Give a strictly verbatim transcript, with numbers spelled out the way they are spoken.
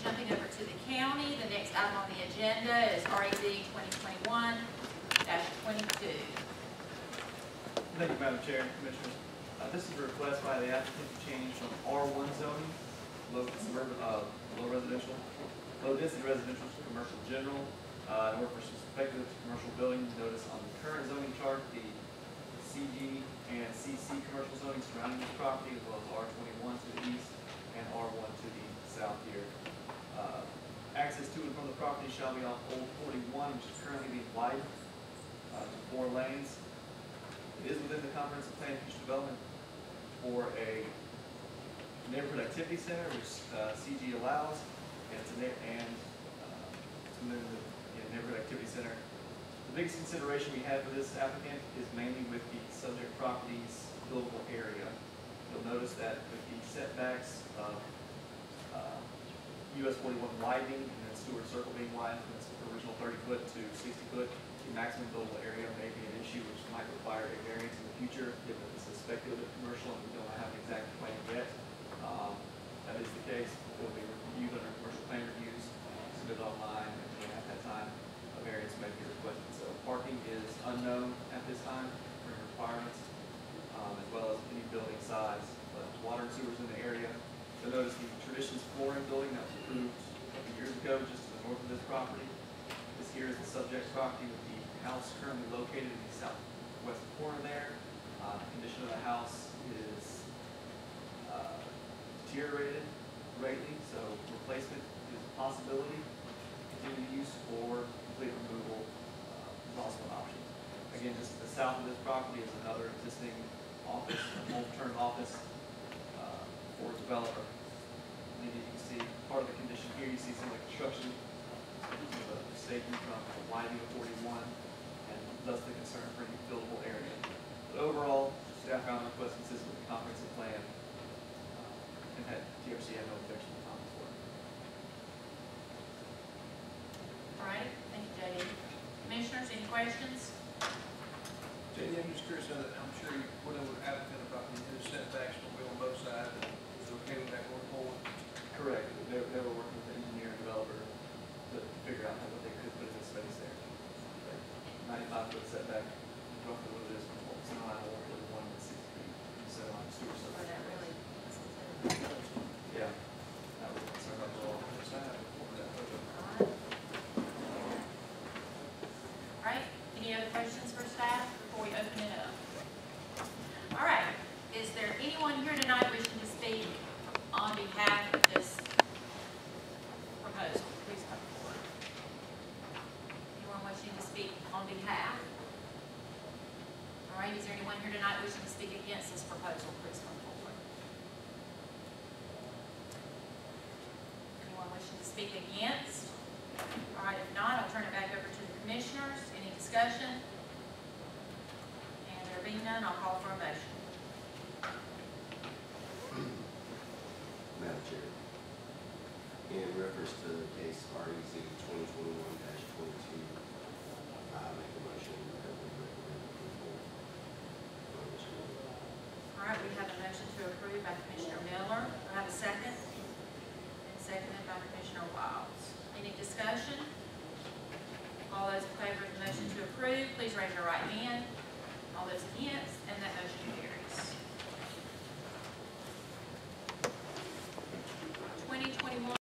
jumping over to the county, the next item on the agenda is R E Z twenty twenty-one dash twenty-two. Thank you, Madam Chair and Commissioners. Uh, this is a request by the applicant to change from R one zoning, low suburban, uh, low residential, low density residential to commercial general. Uh, in order for speculative commercial building, notice on the current zoning chart, the C G and C C commercial zoning surrounding this property, as well as R twenty-one to the east and R one to the south here. Uh, access to and from the property shall be off Old forty-one, which is currently being widened uh, to four lanes. It is within the comprehensive plan of future development for a neighborhood activity center, which uh, C G allows, and it's a and uh, it's within the you know, neighborhood activity center. The biggest consideration we have for this applicant is mainly with the subject property's buildable area. You'll notice that with the setbacks of uh, U S forty-one widening and then Stewart Circle being widened from its original thirty foot to sixty foot, the maximum buildable area may be an issue which might require a variance in the future, given that this is speculative commercial and we don't have an exact plan yet. Um, that is the case. It will be reviewed under commercial plan reviews, submitted online, and at that time, a variance may be requested. So parking is unknown at this time for requirements, um, as well as any building size. But water and sewers in the area. So notice the Traditions flooring building that was approved a couple years ago, just to the north of this property. This here is the subject property with the house currently located in the southwest corner there. Uh, the condition of the house is uh, deteriorated greatly, so replacement is a possibility. Continued use or complete removal uh, is also an option. Again, just to the south of this property is another existing office, a multi-term office uh, for a developer. And you can see part of the condition here, you see some of the construction of the safety from the widening of forty-one, and thus the concern for any buildable area. But overall, staff found the request consistent with the comprehensive plan, uh, and had T R C had no objection to comments for it. All right, thank you, J D. Commissioners, any questions? J D, I'm just curious, uh, I'm sure you went over the applicant about the new setbacks will be on both sides, and is it okay with that going forward? Correct. They, they were working with the engineer and developer to figure out what they could put in this space there. ninety-five foot setback, roughly what it is from Fulton Line, or one and six feet. So on the sewer Or circle. that really? Yeah. That was a concern about the law. All right, any other questions for staff before we open it up? All right, is there anyone here tonight wishing to speak on behalf of this proposal? Please come forward. Anyone wishing to speak on behalf? All right, is there anyone here tonight wishing to speak against this proposal? Please come forward. Anyone wishing to speak against? All right, if not, I'll turn it back over to the commissioners. Any discussion? And there being none, I'll call for a motion. Madam Chair, in reference to the case R E Z twenty twenty-one dash twenty-two, I make a motion that we recommend approval for this one. All right, we have a motion to approve by Commissioner Miller. I have a second. And seconded by Commissioner Wilds. Any discussion? All those in favor of the motion to approve, please raise your right hand. All those against?